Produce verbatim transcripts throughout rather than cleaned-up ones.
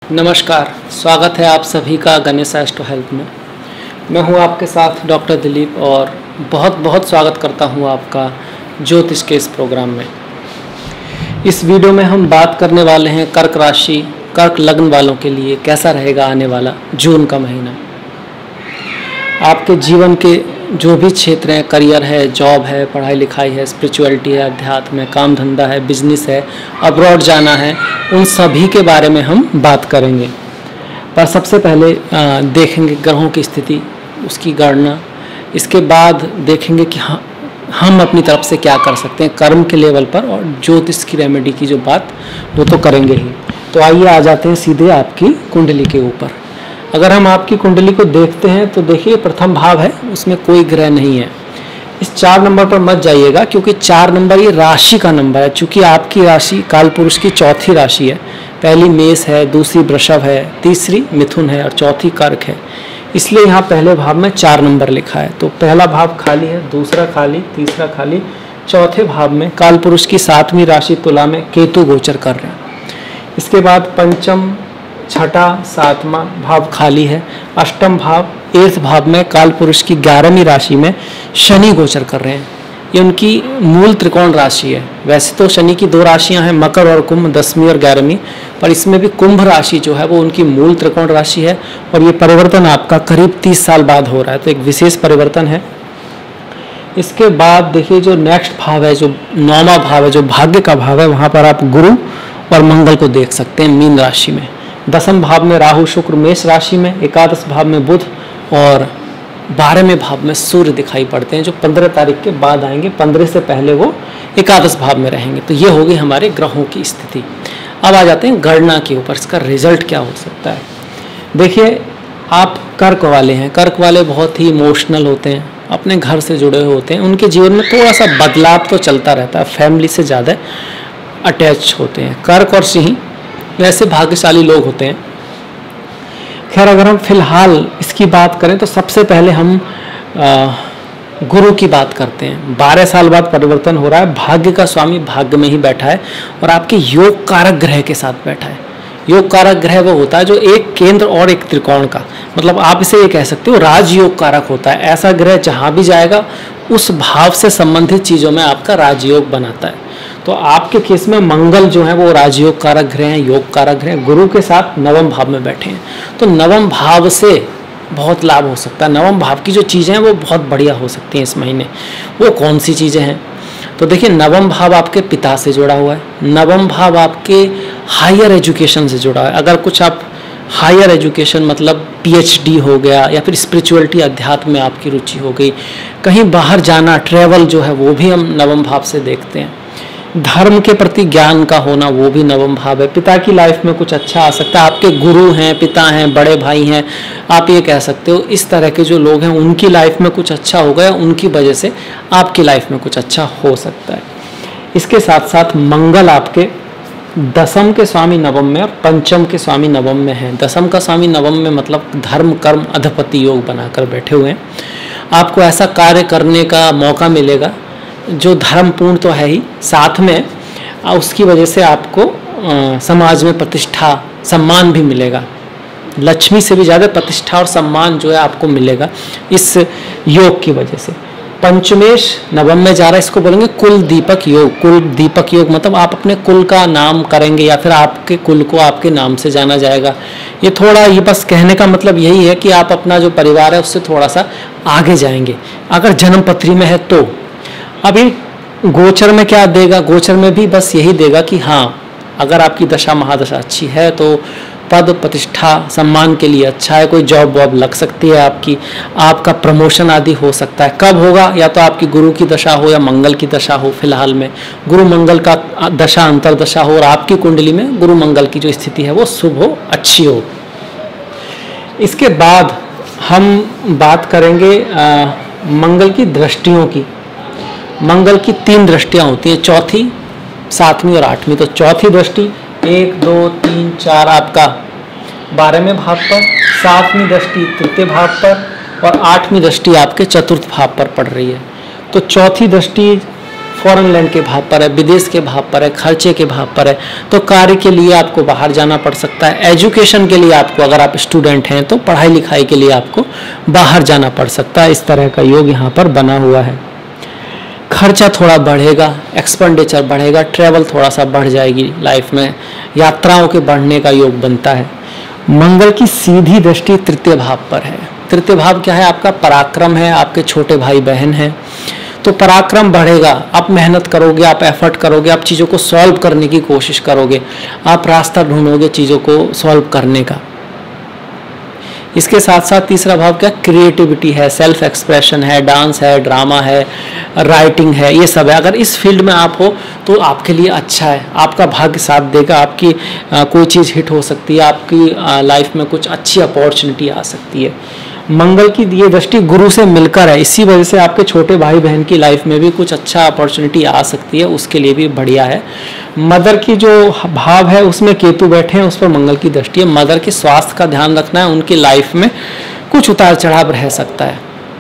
नमस्कार, स्वागत है आप सभी का गणेश एस्ट्रो हेल्थ में। मैं हूं आपके साथ डॉक्टर दिलीप और बहुत बहुत स्वागत करता हूं आपका ज्योतिष के इस प्रोग्राम में। इस वीडियो में हम बात करने वाले हैं कर्क राशि, कर्क लग्न वालों के लिए कैसा रहेगा आने वाला जून का महीना। आपके जीवन के जो भी क्षेत्र हैं, करियर है, जॉब है, पढ़ाई लिखाई है, स्पिरिचुअलिटी है, अध्यात्म है, काम धंधा है, बिजनेस है, अब्रॉड जाना है, उन सभी के बारे में हम बात करेंगे। पर सबसे पहले देखेंगे ग्रहों की स्थिति, उसकी गणना। इसके बाद देखेंगे कि हम अपनी तरफ से क्या कर सकते हैं कर्म के लेवल पर, और ज्योतिष की रेमेडी की जो बात वो तो करेंगे ही। तो आइए आ जाते हैं सीधे आपकी कुंडली के ऊपर। अगर हम आपकी कुंडली को देखते हैं तो देखिए प्रथम भाव है, उसमें कोई ग्रह नहीं है। इस चार नंबर पर मत जाइएगा, क्योंकि चार नंबर ये राशि का नंबर है। चूंकि आपकी राशि कालपुरुष की चौथी राशि है, पहली मेष है, दूसरी वृषभ है, तीसरी मिथुन है और चौथी कर्क है, इसलिए यहाँ पहले भाव में चार नंबर लिखा है। तो पहला भाव खाली है, दूसरा खाली, तीसरा खाली, चौथे भाव में कालपुरुष की सातवीं राशि तुला में केतु गोचर कर रहे हैं। इसके बाद पंचम, छठा, सातवां भाव खाली है। अष्टम भाव, एर्थ भाव में कालपुरुष की ग्यारहवीं राशि में शनि गोचर कर रहे हैं। ये उनकी मूल त्रिकोण राशि है। वैसे तो शनि की दो राशियां हैं, मकर और कुंभ, दसवीं और ग्यारहवीं, पर इसमें भी कुंभ राशि जो है वो उनकी मूल त्रिकोण राशि है। और ये परिवर्तन आपका करीब तीस साल बाद हो रहा है, तो एक विशेष परिवर्तन है। इसके बाद देखिए जो नेक्स्ट भाव है, जो नौवां भाव है, जो भाग्य का भाव है, वहाँ पर आप गुरु और मंगल को देख सकते हैं मीन राशि में। दसम भाव में राहु शुक्र मेष राशि में, एकादश भाव में बुध और बारहवें भाव में सूर्य दिखाई पड़ते हैं, जो पंद्रह तारीख के बाद आएंगे। पंद्रह से पहले वो एकादश भाव में रहेंगे। तो ये होगी हमारे ग्रहों की स्थिति। अब आ जाते हैं गणना के ऊपर, इसका रिजल्ट क्या हो सकता है। देखिए आप कर्क वाले हैं, कर्क वाले बहुत ही इमोशनल होते हैं, अपने घर से जुड़े हुए होते हैं, उनके जीवन में थोड़ा सा बदलाव तो चलता रहता है, फैमिली से ज़्यादा अटैच होते हैं। कर्क और सिंह वैसे भाग्यशाली लोग होते हैं। खैर अगर हम फिलहाल इसकी बात करें तो सबसे पहले हम आ, गुरु की बात करते हैं। बारह साल बाद परिवर्तन हो रहा है, भाग्य का स्वामी भाग्य में ही बैठा है और आपके योग कारक ग्रह के साथ बैठा है। योग कारक ग्रह वो होता है जो एक केंद्र और एक त्रिकोण का, मतलब आप इसे ये कह सकते हो राजयोग कारक होता है। ऐसा ग्रह जहाँ भी जाएगा उस भाव से संबंधित चीज़ों में आपका राजयोग बनाता है। तो आपके केस में मंगल जो है वो राजयोग कारक ग्रह हैं, योग कारक ग्रह, गुरु के साथ नवम भाव में बैठे हैं। तो नवम भाव से बहुत लाभ हो सकता है। नवम भाव की जो चीज़ें हैं वो बहुत बढ़िया हो सकती हैं इस महीने। वो कौन सी चीज़ें हैं? तो देखिए नवम भाव आपके पिता से जुड़ा हुआ है, नवम भाव आपके हायर एजुकेशन से जुड़ा है। अगर कुछ आप हायर एजुकेशन मतलब पीएचडी हो गया, या फिर स्पिरिचुअलिटी अध्यात्म में आपकी रुचि हो गई, कहीं बाहर जाना, ट्रैवल जो है वो भी हम नवम भाव से देखते हैं। धर्म के प्रति ज्ञान का होना वो भी नवम भाव है। पिता की लाइफ में कुछ अच्छा आ सकता है, आपके गुरु हैं, पिता हैं, बड़े भाई हैं, आप ये कह सकते हो इस तरह के जो लोग हैं उनकी लाइफ में कुछ अच्छा हो गया, उनकी वजह से आपकी लाइफ में कुछ अच्छा हो सकता है। इसके साथ साथ मंगल आपके दसम के स्वामी नवम में और पंचम के स्वामी नवम में है। दसम का स्वामी नवम में मतलब धर्म कर्म अधिपति योग बनाकर बैठे हुए हैं। आपको ऐसा कार्य करने का मौका मिलेगा जो धर्मपूर्ण तो है ही, साथ में उसकी वजह से आपको आ, समाज में प्रतिष्ठा सम्मान भी मिलेगा। लक्ष्मी से भी ज़्यादा प्रतिष्ठा और सम्मान जो है आपको मिलेगा इस योग की वजह से। पंचमेश नवम में जा रहा है, इसको बोलेंगे कुल दीपक योग। कुल दीपक योग मतलब आप अपने कुल का नाम करेंगे या फिर आपके कुल को आपके नाम से जाना जाएगा। ये थोड़ा ये बस कहने का मतलब यही है कि आप अपना जो परिवार है उससे थोड़ा सा आगे जाएंगे अगर जन्म पत्री में है तो। अभी गोचर में क्या देगा? गोचर में भी बस यही देगा कि हाँ अगर आपकी दशा महादशा अच्छी है तो पद प्रतिष्ठा सम्मान के लिए अच्छा है, कोई जॉब वॉब लग सकती है आपकी, आपका प्रमोशन आदि हो सकता है। कब होगा? या तो आपकी गुरु की दशा हो या मंगल की दशा हो। फिलहाल में गुरु मंगल का दशा अंतर दशा हो और आपकी कुंडली में गुरु मंगल की जो स्थिति है वो शुभ हो, अच्छी हो। इसके बाद हम बात करेंगे आ, मंगल की दृष्टियों की। मंगल की तीन दृष्टियां होती हैं, चौथी, सातवीं और आठवीं। तो चौथी दृष्टि एक दो तीन चार आपका बारहवें भाव पर, सातवीं दृष्टि तृतीय भाव पर और आठवीं दृष्टि आपके चतुर्थ भाव पर पड़ रही है। तो चौथी दृष्टि फॉरेन लैंड के भाव पर है, विदेश के भाव पर है, खर्चे के भाव पर है, तो कार्य के लिए आपको बाहर जाना पड़ सकता है। एजुकेशन के लिए आपको, अगर आप स्टूडेंट हैं तो पढ़ाई लिखाई के लिए आपको बाहर जाना पड़ सकता है। इस तरह का योग यहाँ पर बना हुआ है। खर्चा थोड़ा बढ़ेगा, एक्सपेंडिचर बढ़ेगा, ट्रैवल थोड़ा सा बढ़ जाएगी लाइफ में, यात्राओं के बढ़ने का योग बनता है। मंगल की सीधी दृष्टि तृतीय भाव पर है। तृतीय भाव क्या है? आपका पराक्रम है, आपके छोटे भाई बहन हैं, तो पराक्रम बढ़ेगा। आप मेहनत करोगे, आप एफर्ट करोगे, आप चीज़ों को सॉल्व करने की कोशिश करोगे, आप रास्ता ढूंढोगे चीज़ों को सॉल्व करने का। इसके साथ साथ तीसरा भाव क्या? क्रिएटिविटी है, सेल्फ एक्सप्रेशन है, डांस है, ड्रामा है, राइटिंग है, ये सब है। अगर इस फील्ड में आप हो तो आपके लिए अच्छा है, आपका भाग्य साथ देगा, आपकी आ, कोई चीज़ हिट हो सकती है, आपकी लाइफ में कुछ अच्छी अपॉर्चुनिटी आ सकती है। मंगल की ये दृष्टि गुरु से मिलकर है, इसी वजह से आपके छोटे भाई बहन की लाइफ में भी कुछ अच्छा अपॉर्चुनिटी आ सकती है, उसके लिए भी बढ़िया है। मदर की जो भाव है उसमें केतु बैठे हैं, उस पर मंगल की दृष्टि है। मदर के स्वास्थ्य का ध्यान रखना है, उनकी लाइफ में कुछ उतार चढ़ाव रह सकता है।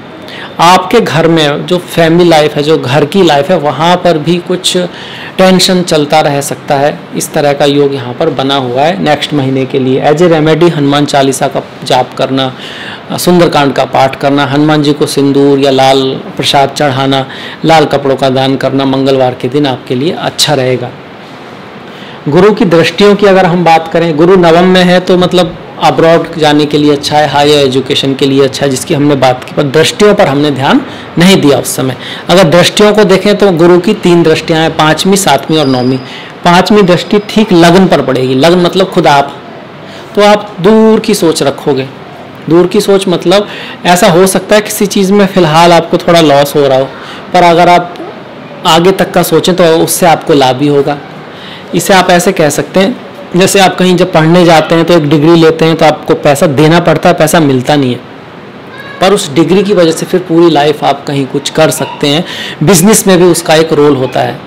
आपके घर में जो फैमिली लाइफ है, जो घर की लाइफ है, वहाँ पर भी कुछ टेंशन चलता रह सकता है। इस तरह का योग यहाँ पर बना हुआ है नेक्स्ट महीने के लिए। As a remedy Hanuman Chalisa का जाप करना, सुंदरकांड का पाठ करना, हनुमान जी को सिंदूर या लाल प्रसाद चढ़ाना, लाल कपड़ों का दान करना मंगलवार के दिन आपके लिए अच्छा रहेगा। गुरु की दृष्टियों की अगर हम बात करें, गुरु नवम में है तो मतलब अब्रॉड जाने के लिए अच्छा है, हायर एजुकेशन के लिए अच्छा है, जिसकी हमने बात की। पर दृष्टियों पर हमने ध्यान नहीं दिया उस समय। अगर दृष्टियों को देखें तो गुरु की तीन दृष्टियां हैं, पांचवी, सातवीं और नौवीं। पांचवी दृष्टि ठीक लग्न पर पड़ेगी। लग्न मतलब खुद आप, तो आप दूर की सोच रखोगे। दूर की सोच मतलब ऐसा हो सकता है किसी चीज़ में फिलहाल आपको थोड़ा लॉस हो रहा हो, पर अगर आप आगे तक का सोचें तो उससे आपको लाभ भी होगा। इसे आप ऐसे कह सकते हैं, जैसे आप कहीं जब पढ़ने जाते हैं तो एक डिग्री लेते हैं तो आपको पैसा देना पड़ता है, पैसा मिलता नहीं है, पर उस डिग्री की वजह से फिर पूरी लाइफ आप कहीं कुछ कर सकते हैं। बिजनेस में भी उसका एक रोल होता है।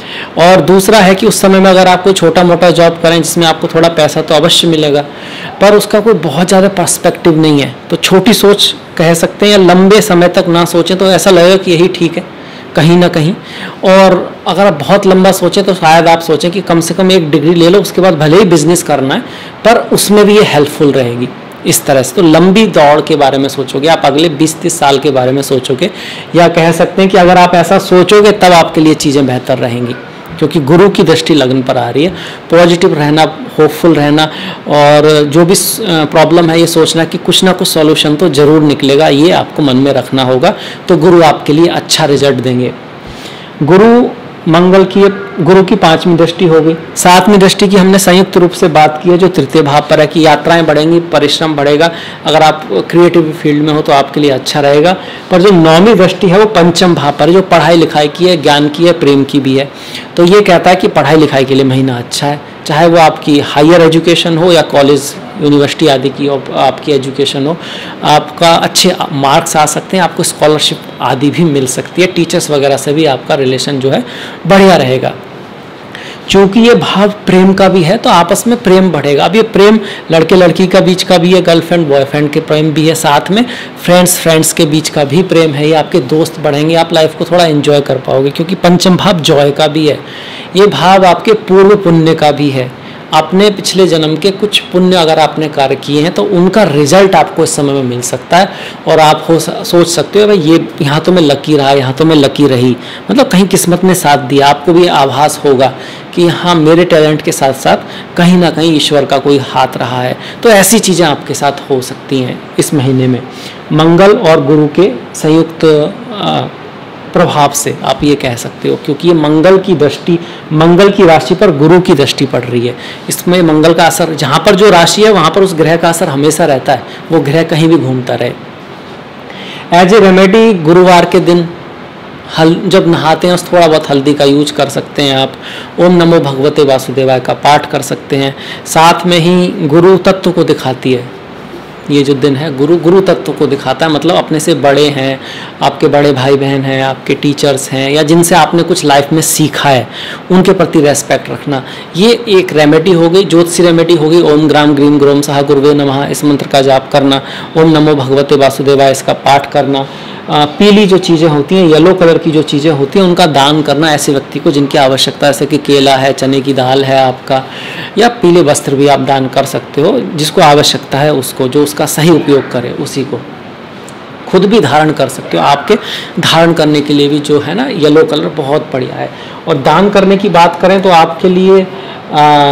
और दूसरा है कि उस समय में अगर आप कोई छोटा मोटा जॉब करें जिसमें आपको थोड़ा पैसा तो अवश्य मिलेगा, पर उसका कोई बहुत ज़्यादा पर्सपेक्टिव नहीं है, तो छोटी सोच कह सकते हैं, या लंबे समय तक ना सोचें तो ऐसा लगेगा कि यही ठीक है कहीं ना कहीं। और अगर आप बहुत लंबा सोचें तो शायद आप सोचें कि कम से कम एक डिग्री ले लो, उसके बाद भले ही बिजनेस करना है पर उसमें भी ये हेल्पफुल रहेगी। इस तरह से तो लंबी दौड़ के बारे में सोचोगे, आप अगले बीस तीस साल के बारे में सोचोगे, या कह सकते हैं कि अगर आप ऐसा सोचोगे तब आपके लिए चीज़ें बेहतर रहेंगी, क्योंकि गुरु की दृष्टि लग्न पर आ रही है। पॉजिटिव रहना, होपफुल रहना, और जो भी प्रॉब्लम है ये सोचना कि कुछ ना कुछ सॉल्यूशन तो जरूर निकलेगा, ये आपको मन में रखना होगा, तो गुरु आपके लिए अच्छा रिजल्ट देंगे। गुरु मंगल की गुरु की पांचवी दृष्टि होगी। सातवीं दृष्टि की हमने संयुक्त रूप से बात की है, जो तृतीय भाव पर है, कि यात्राएं बढ़ेंगी, परिश्रम बढ़ेगा। अगर आप क्रिएटिव फील्ड में हो तो आपके लिए अच्छा रहेगा। पर जो नौवीं दृष्टि है वो पंचम भाव पर है, जो पढ़ाई लिखाई की है, ज्ञान की है, प्रेम की भी है। तो ये कहता है कि पढ़ाई लिखाई के लिए महीना अच्छा है, चाहे वो आपकी हायर एजुकेशन हो या कॉलेज यूनिवर्सिटी आदि की आपकी एजुकेशन हो, आपका अच्छे मार्क्स आ सकते हैं, आपको स्कॉलरशिप आदि भी मिल सकती है, टीचर्स वगैरह से भी आपका रिलेशन जो है बढ़िया रहेगा। क्योंकि ये भाव प्रेम का भी है तो आपस में प्रेम बढ़ेगा। अब ये प्रेम लड़के लड़की का बीच का भी है, गर्लफ्रेंड बॉयफ्रेंड के प्रेम भी है, साथ में फ्रेंड्स फ्रेंड्स के बीच का भी प्रेम है, ये आपके दोस्त बढ़ेंगे, आप लाइफ को थोड़ा एंजॉय कर पाओगे, क्योंकि पंचम भाव जॉय का भी है। ये भाव आपके पूर्व पुण्य का भी है। अपने पिछले जन्म के कुछ पुण्य अगर आपने कार्य किए हैं तो उनका रिजल्ट आपको इस समय में मिल सकता है, और आप हो सोच सकते हो भाई ये यहाँ तो मैं लकी रहा, यहाँ तो मैं लकी रही, मतलब कहीं किस्मत ने साथ दिया। आपको भी आभास होगा कि हाँ मेरे टैलेंट के साथ साथ कहीं ना कहीं ईश्वर का कोई हाथ रहा है। तो ऐसी चीज़ें आपके साथ हो सकती हैं इस महीने में, मंगल और गुरु के संयुक्त प्रभाव से आप ये कह सकते हो, क्योंकि ये मंगल की दृष्टि, मंगल की राशि पर गुरु की दृष्टि पड़ रही है। इसमें मंगल का असर, जहाँ पर जो राशि है वहाँ पर उस ग्रह का असर हमेशा रहता है, वो ग्रह कहीं भी घूमता रहे। एज ए रेमेडी गुरुवार के दिन हल जब नहाते हैं थोड़ा बहुत हल्दी का यूज कर सकते हैं आप। ओम नमो भगवते वासुदेवाय का पाठ कर सकते हैं। साथ में ही गुरु तत्व को दिखाती है ये जो दिन है, गुरु गुरु तत्व को दिखाता है, मतलब अपने से बड़े हैं, आपके बड़े भाई बहन हैं, आपके टीचर्स हैं, या जिनसे आपने कुछ लाइफ में सीखा है उनके प्रति रेस्पेक्ट रखना। ये एक रेमेडी हो गई, ज्योतिषी रेमेडी हो गई। ओम ग्राम ग्रीम ग्रोम सहा गुरुवे नमः इस मंत्र का जाप करना, ओम नमो भगवते वासुदेवाय इसका पाठ करना, पीली जो चीज़ें होती हैं, येलो कलर की जो चीज़ें होती हैं, उनका दान करना ऐसे व्यक्ति को जिनकी आवश्यकता है, जैसे कि केला है, चने की दाल है आपका, या पीले वस्त्र भी आप दान कर सकते हो। जिसको आवश्यकता है उसको, जो उसका सही उपयोग करे उसी को। खुद भी धारण कर सकते हो, आपके धारण करने के लिए भी जो है ना येलो कलर बहुत बढ़िया है। और दान करने की बात करें तो आपके लिए आ,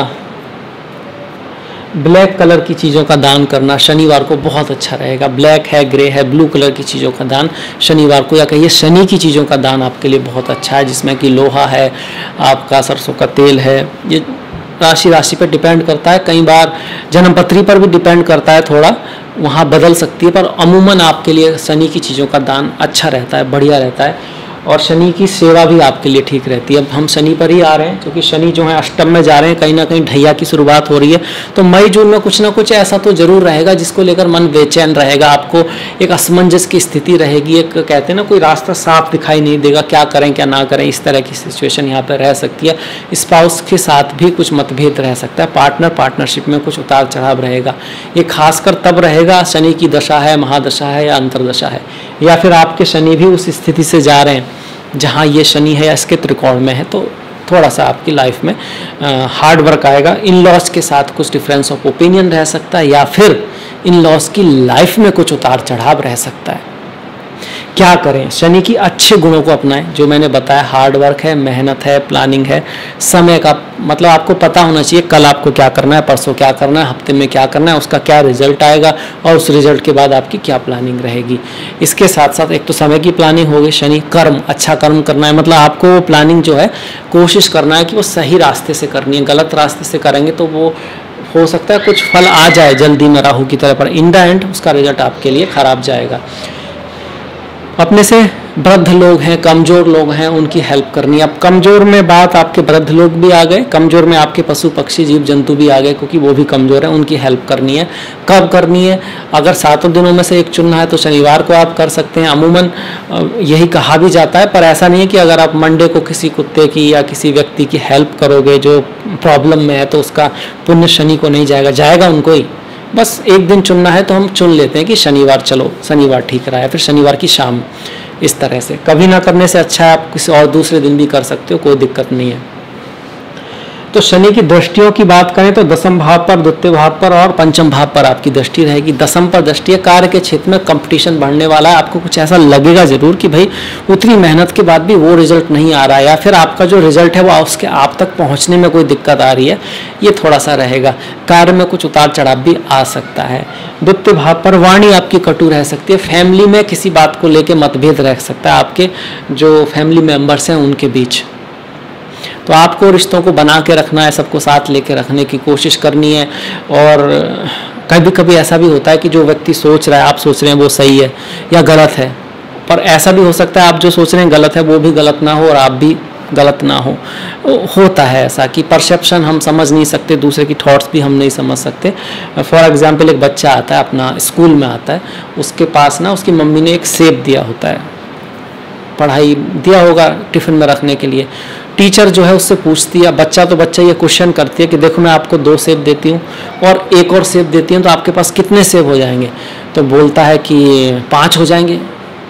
ब्लैक कलर की चीज़ों का दान करना शनिवार को बहुत अच्छा रहेगा। ब्लैक है, ग्रे है, ब्लू कलर की चीज़ों का दान शनिवार को, या कहिए शनि की चीज़ों का दान आपके लिए बहुत अच्छा है, जिसमें कि लोहा है, आपका सरसों का तेल है। ये राशि राशि पर डिपेंड करता है, कई बार जन्मपत्री पर भी डिपेंड करता है, थोड़ा वहाँ बदल सकती है, पर अमूमन आपके लिए शनि की चीज़ों का दान अच्छा रहता है, बढ़िया रहता है। और शनि की सेवा भी आपके लिए ठीक रहती है। अब हम शनि पर ही आ रहे हैं, क्योंकि शनि जो है अष्टम में जा रहे हैं, कहीं ना कहीं ढैया की शुरुआत हो रही है। तो मई जून में कुछ ना कुछ ऐसा तो जरूर रहेगा जिसको लेकर मन बेचैन रहेगा, आपको एक असमंजस की स्थिति रहेगी, एक कहते हैं ना कोई रास्ता साफ दिखाई नहीं देगा, क्या करें क्या ना करें, इस तरह की सिचुएशन यहाँ पर रह सकती है। स्पाउस के साथ भी कुछ मतभेद रह सकता है, पार्टनर पार्टनरशिप में कुछ उतार चढ़ाव रहेगा। ये खासकर तब रहेगा शनि की दशा है, महादशा है या अंतरदशा है, या फिर आपके शनि भी उस स्थिति से जा रहे हैं जहाँ ये शनि है या इसके त्रिकोण में है, तो थोड़ा सा आपकी लाइफ में हार्ड वर्क आएगा। इन लॉस के साथ कुछ डिफरेंस ऑफ ओपिनियन रह सकता है, या फिर इन लॉस की लाइफ में कुछ उतार चढ़ाव रह सकता है। क्या करें? शनि की अच्छे गुणों को अपनाएं, जो मैंने बताया, हार्ड वर्क है, मेहनत है, प्लानिंग है, समय का मतलब आपको पता होना चाहिए कल आपको क्या करना है, परसों क्या करना है, हफ्ते में क्या करना है, उसका क्या रिजल्ट आएगा और उस रिजल्ट के बाद आपकी क्या प्लानिंग रहेगी। इसके साथ साथ एक तो समय की प्लानिंग होगी, शनि कर्म, अच्छा कर्म करना है, मतलब आपको प्लानिंग जो है कोशिश करना है कि वो सही रास्ते से करनी है। गलत रास्ते से करेंगे तो वो हो सकता है कुछ फल आ जाए जल्दी में राहु की तरह, पर इन द एंड उसका रिजल्ट आपके लिए खराब जाएगा। अपने से वृद्ध लोग हैं, कमज़ोर लोग हैं, उनकी हेल्प करनी है। अब कमज़ोर में बात आपके वृद्ध लोग भी आ गए, कमज़ोर में आपके पशु पक्षी जीव जंतु भी आ गए, क्योंकि वो भी कमज़ोर हैं, उनकी हेल्प करनी है। कब करनी है? अगर सातों दिनों में से एक चुनना है तो शनिवार को आप कर सकते हैं। अमूमन यही कहा भी जाता है, पर ऐसा नहीं है कि अगर आप मंडे को किसी कुत्ते की या किसी व्यक्ति की हेल्प करोगे जो प्रॉब्लम में है तो उसका पुण्य शनि को नहीं जाएगा, जाएगा उनको ही। बस एक दिन चुनना है तो हम चुन लेते हैं कि शनिवार, चलो शनिवार ठीक रहा है, फिर शनिवार की शाम। इस तरह से कभी ना करने से अच्छा है आप किसी और दूसरे दिन भी कर सकते हो, कोई दिक्कत नहीं है। तो शनि की दृष्टियों की बात करें तो दसम भाव पर, द्वितीय भाव पर और पंचम भाव पर आपकी दृष्टि रहेगी। दसम पर दृष्टि है, कार्य के क्षेत्र में कंपटीशन बढ़ने वाला है। आपको कुछ ऐसा लगेगा जरूर कि भाई उतनी मेहनत के बाद भी वो रिजल्ट नहीं आ रहा है, या फिर आपका जो रिजल्ट है वो उसके आप तक पहुंचने में कोई दिक्कत आ रही है, ये थोड़ा सा रहेगा। कार्य में कुछ उतार चढ़ाव भी आ सकता है। द्वितीय भाव पर वाणी आपकी कटु रह सकती है, फैमिली में किसी बात को लेकर मतभेद रह सकता है आपके जो फैमिली मेंबर्स हैं उनके बीच। तो आपको रिश्तों को बना के रखना है, सबको साथ लेके रखने की कोशिश करनी है। और कभी कभी ऐसा भी होता है कि जो व्यक्ति सोच रहा है, आप सोच रहे हैं वो सही है या गलत है, पर ऐसा भी हो सकता है आप जो सोच रहे हैं गलत है वो भी गलत ना हो और आप भी गलत ना हो। होता है ऐसा कि परसेप्शन हम समझ नहीं सकते, दूसरे की थॉट्स भी हम नहीं समझ सकते। फॉर एग्जांपल एक बच्चा आता है, अपना स्कूल में आता है, उसके पास ना उसकी मम्मी ने एक सेब दिया होता है, पढ़ाई दिया होगा टिफ़िन में रखने के लिए। टीचर जो है उससे पूछती है, बच्चा तो बच्चा ये क्वेश्चन करती है कि देखो मैं आपको दो सेब देती हूँ और एक और सेब देती हूँ तो आपके पास कितने सेब हो जाएंगे? तो बोलता है कि पाँच हो जाएंगे।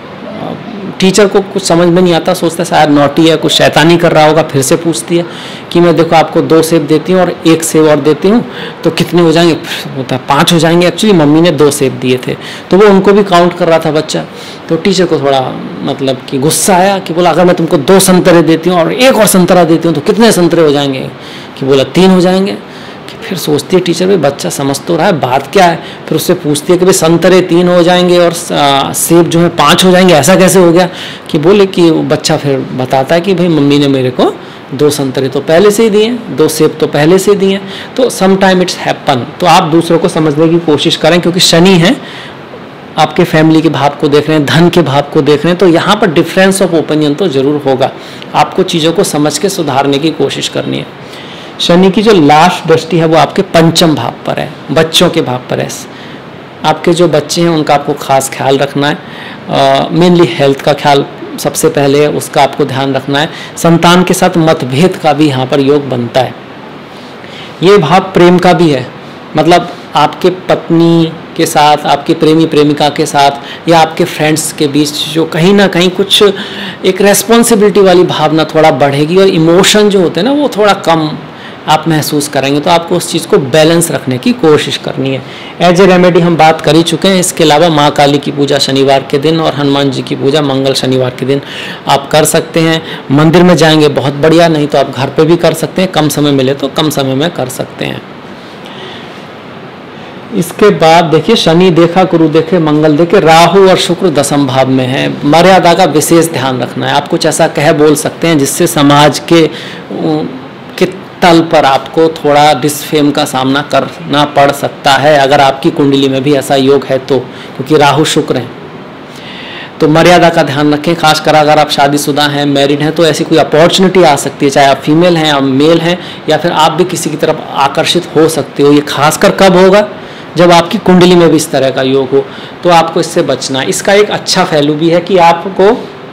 टीचर को कुछ समझ में नहीं आता, सोचता है शायद नॉटी है, कुछ शैतानी कर रहा होगा। फिर से पूछती है कि मैं देखो आपको दो सेब देती हूँ और एक सेब और देती हूँ तो कितने हो जाएंगे? होता है पाँच हो जाएंगे। एक्चुअली मम्मी ने दो सेब दिए थे, तो वो उनको भी काउंट कर रहा था बच्चा। तो टीचर को थोड़ा मतलब कि गुस्सा आया कि बोला अगर मैं तुमको दो संतरे देती हूँ और एक और संतरा देती हूँ तो कितने संतरे हो जाएंगे? कि बोला तीन हो जाएंगे। कि फिर सोचती है टीचर, भाई बच्चा समझ तो रहा है बात क्या है। फिर उससे पूछती है कि भाई संतरे तीन हो जाएंगे और सेब जो है पाँच हो जाएंगे, ऐसा कैसे हो गया? कि बोले कि बच्चा फिर बताता है कि भाई मम्मी ने मेरे को दो संतरे तो पहले से ही दिए, दो सेब तो पहले से दिए। तो सम टाइम इट्स हैपन। तो आप दूसरों को समझने की कोशिश करें, क्योंकि शनि है, आपके फैमिली के भाव को देख रहे हैं, धन के भाव को देख रहे हैं, तो यहाँ पर डिफरेंस ऑफ ओपिनियन तो जरूर होगा। आपको चीज़ों को समझ के सुधारने की कोशिश करनी है। शनि की जो लास्ट दृष्टि है वो आपके पंचम भाव पर है, बच्चों के भाव पर है। आपके जो बच्चे हैं उनका आपको खास ख्याल रखना है। मेनली हेल्थ का ख्याल सबसे पहले है, उसका आपको ध्यान रखना है। संतान के साथ मतभेद का भी यहाँ पर योग बनता है। ये भाव प्रेम का भी है, मतलब आपके पत्नी के साथ, आपके प्रेमी प्रेमिका के साथ या आपके फ्रेंड्स के बीच जो कहीं ना कहीं कुछ एक रेस्पॉन्सिबिलिटी वाली भावना थोड़ा बढ़ेगी और इमोशन जो होते हैं ना वो थोड़ा कम आप महसूस करेंगे। तो आपको उस चीज़ को बैलेंस रखने की कोशिश करनी है। एज ए रेमेडी हम बात कर ही चुके हैं। इसके अलावा माँ काली की पूजा शनिवार के दिन और हनुमान जी की पूजा मंगल शनिवार के दिन आप कर सकते हैं। मंदिर में जाएंगे बहुत बढ़िया, नहीं तो आप घर पे भी कर सकते हैं। कम समय मिले तो कम समय में कर सकते हैं। इसके बाद देखिए शनि देखा गुरु देखे मंगल देखे, राहु और शुक्र दसम भाव में है। मर्यादा का विशेष ध्यान रखना है। आप कुछ ऐसा कह बोल सकते हैं जिससे समाज के के तल पर आपको थोड़ा डिसफेम का सामना करना पड़ सकता है, अगर आपकी कुंडली में भी ऐसा योग है तो, क्योंकि राहु शुक्र हैं। तो मर्यादा का ध्यान रखें। खासकर अगर आप शादीशुदा हैं, मैरिड हैं, तो ऐसी कोई अपॉर्चुनिटी आ सकती है, चाहे आप फीमेल हैं या मेल हैं, या फिर आप भी किसी की तरफ आकर्षित हो सकते हो। ये खासकर कब होगा? जब आपकी कुंडली में भी इस तरह का योग हो, तो आपको इससे बचना है। इसका एक अच्छा पहलू भी है कि आपको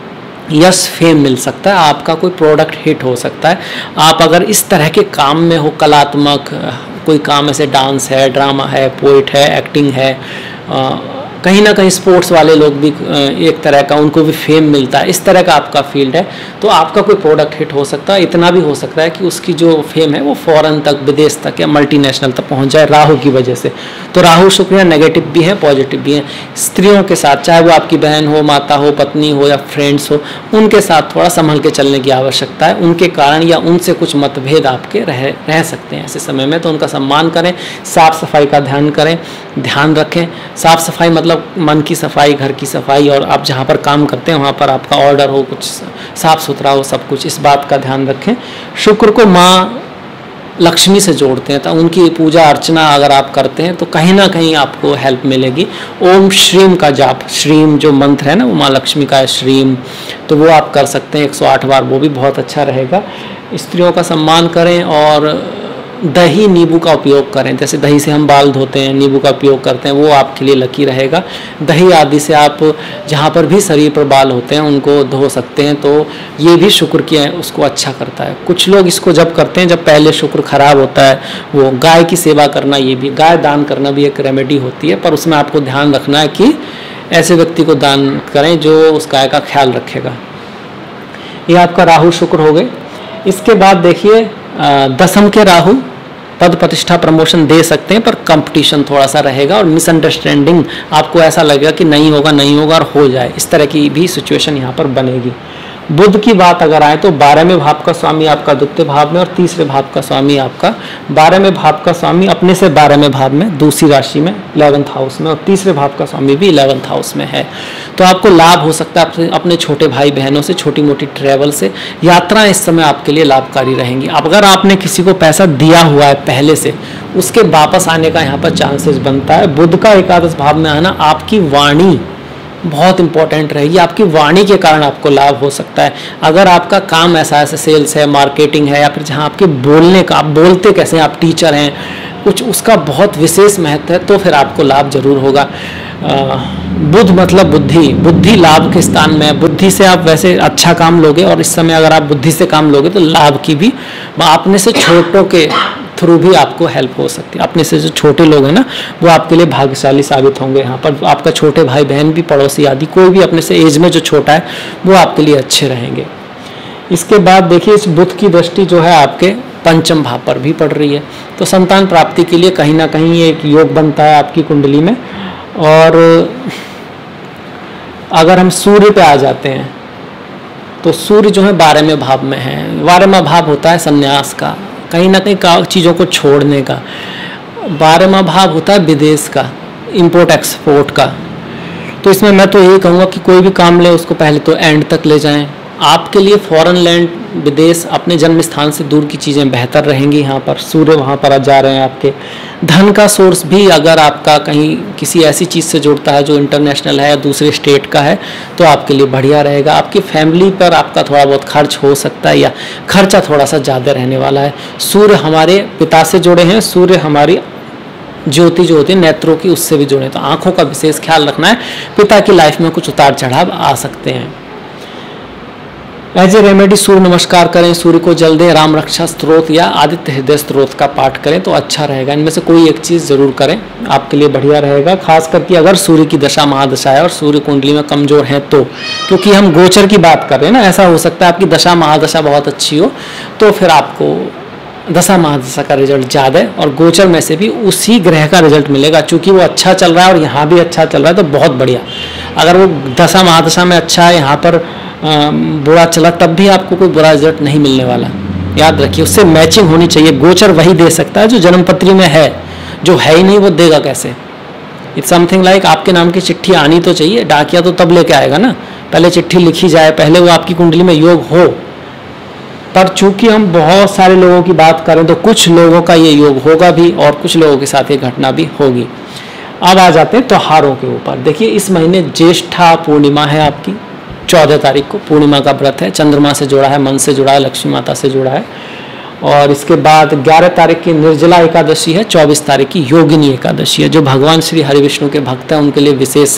यश फेम मिल सकता है, आपका कोई प्रोडक्ट हिट हो सकता है। आप अगर इस तरह के काम में हो, कलात्मक कोई काम, ऐसे डांस है, ड्रामा है, पोइट है, एक्टिंग है, आ, कहीं ना कहीं स्पोर्ट्स वाले लोग भी एक तरह का, उनको भी फेम मिलता है, इस तरह का आपका फील्ड है, तो आपका कोई प्रोडक्ट हिट हो सकता है। इतना भी हो सकता है कि उसकी जो फेम है वो फॉरेन तक, विदेश तक या मल्टीनेशनल तक पहुंच जाए राहु की वजह से। तो राहु शुक्र नेगेटिव भी हैं, पॉजिटिव भी हैं। स्त्रियों के साथ, चाहे वो आपकी बहन हो, माता हो, पत्नी हो या फ्रेंड्स हो, उनके साथ थोड़ा संभल के चलने की आवश्यकता है। उनके कारण या उनसे कुछ मतभेद आपके रह रह सकते हैं ऐसे समय में, तो उनका सम्मान करें। साफ सफाई का ध्यान करें, ध्यान रखें। साफ सफाई मतलब मन की सफाई, घर की सफाई, और आप जहाँ पर काम करते हैं वहाँ पर आपका ऑर्डर हो, कुछ साफ सुथरा हो, सब कुछ, इस बात का ध्यान रखें। शुक्र को माँ लक्ष्मी से जोड़ते हैं, तो उनकी पूजा अर्चना अगर आप करते हैं तो कहीं ना कहीं आपको हेल्प मिलेगी। ओम श्रीम का जाप, श्रीम जो मंत्र है ना वो माँ लक्ष्मी का है, श्रीम, तो वो आप कर सकते हैं एक सौ आठ बार, वो भी बहुत अच्छा रहेगा। स्त्रियों का सम्मान करें और दही नींबू का उपयोग करें। जैसे दही से हम बाल धोते हैं, नींबू का उपयोग करते हैं, वो आपके लिए लकी रहेगा। दही आदि से आप जहाँ पर भी शरीर पर बाल होते हैं उनको धो सकते हैं, तो ये भी शुक्र की है उसको अच्छा करता है। कुछ लोग इसको जब करते हैं जब पहले शुक्र खराब होता है, वो गाय की सेवा करना, ये भी गाय दान करना भी एक रेमेडी होती है, पर उसमें आपको ध्यान रखना है कि ऐसे व्यक्ति को दान करें जो उस गाय का ख्याल रखेगा। ये आपका राहु शुक्र हो गए। इसके बाद देखिए दसम के राहु पद प्रतिष्ठा प्रमोशन दे सकते हैं, पर कंपटीशन थोड़ा सा रहेगा और मिसअंडरस्टैंडिंग, आपको ऐसा लगेगा कि नहीं होगा नहीं होगा और हो जाए, इस तरह की भी सिचुएशन यहाँ पर बनेगी। बुध की बात अगर आए तो बारहवें भाव का स्वामी आपका द्वितीय भाव में और तीसरे भाव का स्वामी आपका बारहवें भाव का स्वामी अपने से बारहवें भाव में, दूसरी राशि में इलेवेंथ हाउस में, और तीसरे भाव का स्वामी भी इलेवेंथ हाउस में है। तो आपको लाभ हो सकता है अपने छोटे भाई बहनों से, छोटी मोटी ट्रैवल से। यात्राएं इस समय आपके लिए लाभकारी रहेंगी। अब अगर आपने किसी को पैसा दिया हुआ है पहले से, उसके वापस आने का यहाँ पर चांसेस बनता है। बुध का एकादश भाव में आना आपकी वाणी बहुत इंपॉर्टेंट रहेगी, आपकी वाणी के कारण आपको लाभ हो सकता है। अगर आपका काम ऐसा है, सेल्स है, मार्केटिंग है, या फिर जहाँ आपके बोलने का, आप बोलते कैसे हैं, आप टीचर हैं, कुछ उसका बहुत विशेष महत्व है, तो फिर आपको लाभ जरूर होगा। बुध मतलब बुद्धि, बुद्धि लाभ के स्थान में है। बुद्धि से आप वैसे अच्छा काम लोगे, और इस समय अगर आप बुद्धि से काम लोगे तो लाभ की भी, अपने से छोटों के थ्रू भी आपको हेल्प हो सकती है। अपने से जो छोटे लोग हैं ना, वो आपके लिए भाग्यशाली साबित होंगे। यहाँ पर आपका छोटे भाई बहन भी, पड़ोसी आदि, कोई भी अपने से एज में जो छोटा है वो आपके लिए अच्छे रहेंगे। इसके बाद देखिए इस बुध की दृष्टि जो है आपके पंचम भाव पर भी पड़ रही है, तो संतान प्राप्ति के लिए कहीं ना कहीं एक योग बनता है आपकी कुंडली में। और अगर हम सूर्य पे आ जाते हैं तो सूर्य जो है बारहवें भाव में है। बारहवां भाव होता है संन्यास का, कहीं ना कहीं चीज़ों को छोड़ने का। बारहवां भाव होता है विदेश का, इंपोर्ट एक्सपोर्ट का। तो इसमें मैं तो यही कहूँगा कि कोई भी काम ले उसको पहले तो एंड तक ले जाएं। आपके लिए फॉरेन लैंड, विदेश, अपने जन्म स्थान से दूर की चीज़ें बेहतर रहेंगी। यहाँ पर सूर्य वहाँ पर जा रहे हैं आपके। धन का सोर्स भी अगर आपका कहीं किसी ऐसी चीज़ से जुड़ता है जो इंटरनेशनल है या दूसरे स्टेट का है, तो आपके लिए बढ़िया रहेगा। आपकी फैमिली पर आपका थोड़ा बहुत खर्च हो सकता है, या खर्चा थोड़ा सा ज़्यादा रहने वाला है। सूर्य हमारे पिता से जुड़े हैं, सूर्य हमारी ज्योति जो होती है नेत्रों की, उससे भी जुड़े, तो आँखों का विशेष ख्याल रखना है। पिता की लाइफ में कुछ उतार चढ़ाव आ सकते हैं। एज ए रेमेडी सूर्य नमस्कार करें, सूर्य को जल दें, राम रक्षा स्त्रोत या आदित्य हृदय स्त्रोत का पाठ करें तो अच्छा रहेगा। इनमें से कोई एक चीज़ ज़रूर करें, आपके लिए बढ़िया रहेगा। खास करके अगर सूर्य की दशा महादशा है और सूर्य कुंडली में कमज़ोर है तो, क्योंकि हम गोचर की बात कर रहे हैं ना, ऐसा हो सकता है आपकी दशा महादशा बहुत अच्छी हो तो फिर आपको दशा महादशा का रिजल्ट ज़्यादा है और गोचर में से भी उसी ग्रह का रिजल्ट मिलेगा। चूँकि वो अच्छा चल रहा है और यहाँ भी अच्छा चल रहा है तो बहुत बढ़िया। अगर वो दशा महादशा में अच्छा है, यहाँ पर बुरा चला, तब भी आपको कोई बुरा रिजल्ट नहीं मिलने वाला। याद रखिए, उससे मैचिंग होनी चाहिए। गोचर वही दे सकता है जो जन्मपत्री में है, जो है ही नहीं वो देगा कैसे। इट्स समथिंग लाइक आपके नाम की चिट्ठी आनी तो चाहिए, डाकिया तो तब लेके आएगा ना, पहले चिट्ठी लिखी जाए, पहले वो आपकी कुंडली में योग हो। पर चूंकि हम बहुत सारे लोगों की बात करें तो कुछ लोगों का ये योग होगा भी और कुछ लोगों के साथ ये घटना भी होगी। अब आ जाते हैं त्योहारों के ऊपर। देखिए, इस महीने ज्येष्ठा पूर्णिमा है आपकी, चौदह तारीख को पूर्णिमा का व्रत है। चंद्रमा से जुड़ा है, मन से जुड़ा है, लक्ष्मी माता से जुड़ा है। और इसके बाद ग्यारह तारीख की निर्जला एकादशी है, चौबीस तारीख की योगिनी एकादशी है। जो भगवान श्री हरि विष्णु के भक्त हैं उनके लिए विशेष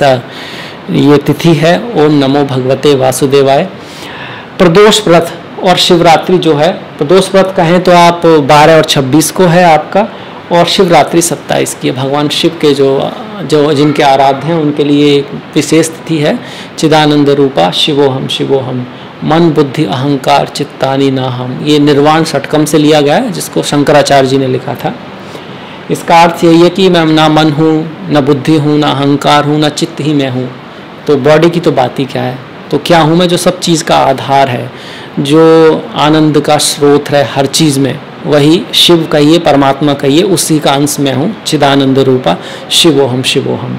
ये तिथि है। ओम नमो भगवते वासुदेवाय। प्रदोष व्रत और शिवरात्रि जो है, प्रदोष व्रत कहें तो आप बारह और छब्बीस को है आपका, और शिवरात्रि सत्ताईस की है। भगवान शिव के जो जो जिनके आराध्य हैं उनके लिए एक विशेष तिथि है। चिदानंद रूपा शिवोहम शिवोहम, मन बुद्धि अहंकार चित्तानि ना हम। ये निर्वाण षटकम से लिया गया है, जिसको शंकराचार्य जी ने लिखा था। इसका अर्थ यही है कि मैं ना मन हूँ, न बुद्धि हूँ, ना अहंकार हूँ, ना चित्त ही मैं हूँ। तो बॉडी की तो बात ही क्या है, तो क्या हूँ मैं? जो सब चीज़ का आधार है, जो आनंद का स्रोत है हर चीज़ में, वही शिव कहिए, परमात्मा कहिए, उसी का अंश में हूँ। चिदानंद रूपा शिवोहम शिवोहम।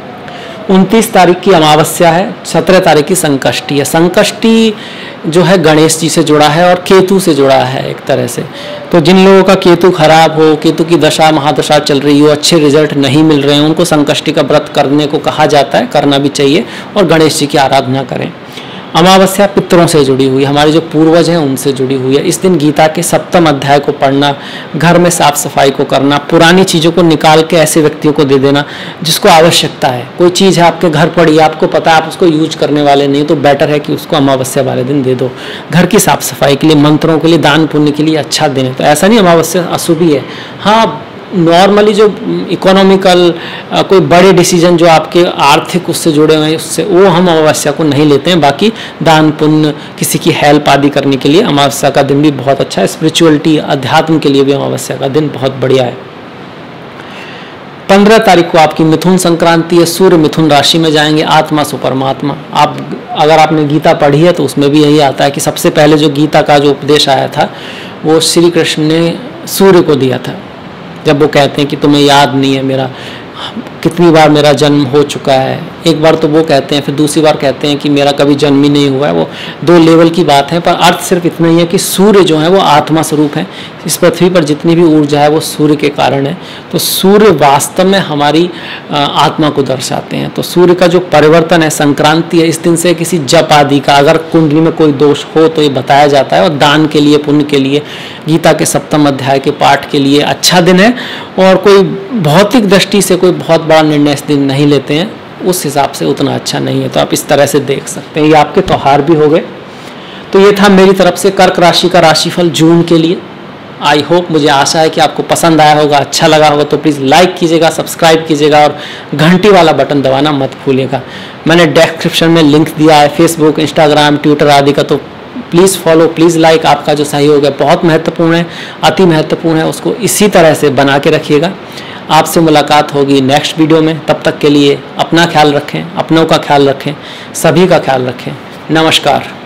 उनतीस तारीख की अमावस्या है, सत्रह तारीख की संकष्टी है। संकष्टी जो है गणेश जी से जुड़ा है और केतु से जुड़ा है एक तरह से। तो जिन लोगों का केतु खराब हो, केतु की दशा महादशा चल रही हो, अच्छे रिजल्ट नहीं मिल रहे हैं, उनको संकष्टी का व्रत करने को कहा जाता है, करना भी चाहिए, और गणेश जी की आराधना करें। अमावस्या पितरों से जुड़ी हुई, हमारे जो पूर्वज हैं उनसे जुड़ी हुई है। इस दिन गीता के सप्तम अध्याय को पढ़ना, घर में साफ सफाई को करना, पुरानी चीज़ों को निकाल के ऐसे व्यक्तियों को दे देना जिसको आवश्यकता है। कोई चीज़ है आपके घर पड़ी है, आपको पता है आप उसको यूज करने वाले नहीं, तो बेटर है कि उसको अमावस्या वाले दिन दे दो। घर की साफ सफाई के लिए, मंत्रों के लिए, दान पुण्य के लिए अच्छा दिन है। तो ऐसा नहीं अमावस्या अशुभ ही है। हाँ, नॉर्मली जो इकोनॉमिकल कोई बड़े डिसीजन जो आपके आर्थिक उससे जुड़े हुए हैं, उससे वो हम अमावस्या को नहीं लेते हैं। बाकी दान पुण्य, किसी की हेल्प आदि करने के लिए अमावस्या का दिन भी बहुत अच्छा है। स्पिरिचुअलिटी, अध्यात्म के लिए भी अमावस्या का दिन बहुत बढ़िया है। पंद्रह तारीख को आपकी मिथुन संक्रांति है। सूर्य मिथुन राशि में जाएंगे, आत्मा सो परमात्मा। आप अगर आपने गीता पढ़ी है तो उसमें भी यही आता है कि सबसे पहले जो गीता का जो उपदेश आया था वो श्री कृष्ण ने सूर्य को दिया था। जब वो कहते हैं कि तुम्हें याद नहीं है मेरा कितनी बार मेरा जन्म हो चुका है, एक बार तो वो कहते हैं, फिर दूसरी बार कहते हैं कि मेरा कभी जन्म ही नहीं हुआ है। वो दो लेवल की बात है, पर अर्थ सिर्फ इतना ही है कि सूर्य जो है वो आत्मा स्वरूप है। इस पृथ्वी पर जितनी भी ऊर्जा है वो सूर्य के कारण है। तो सूर्य वास्तव में हमारी आत्मा को दर्शाते हैं। तो सूर्य का जो परिवर्तन है, संक्रांति है, इस दिन से किसी जप आदि का अगर कुंडली में कोई दोष हो तो ये बताया जाता है। और दान के लिए, पुण्य के लिए, गीता के सप्तम अध्याय के पाठ के लिए अच्छा दिन है। और कोई भौतिक दृष्टि से कोई बहुत बड़ा निर्णय इस दिन नहीं लेते हैं, उस हिसाब से उतना अच्छा नहीं है। तो आप इस तरह से देख सकते हैं। ये आपके त्योहार भी हो गए। तो ये था मेरी तरफ से कर्क राशि का राशिफल जून के लिए। आई होप, मुझे आशा है कि आपको पसंद आया होगा, अच्छा लगा होगा। तो प्लीज़ लाइक कीजिएगा, सब्सक्राइब कीजिएगा और घंटी वाला बटन दबाना मत भूलिएगा। मैंने डिस्क्रिप्शन में लिंक दिया है फेसबुक, इंस्टाग्राम, ट्विटर आदि का, तो प्लीज़ फॉलो, प्लीज़ लाइक। आपका जो सहयोग है बहुत महत्वपूर्ण है, अति महत्वपूर्ण है। उसको इसी तरह से बना के रखिएगा। आपसे मुलाकात होगी नेक्स्ट वीडियो में। तब तक के लिए अपना ख्याल रखें, अपनों का ख्याल रखें, सभी का ख्याल रखें। नमस्कार।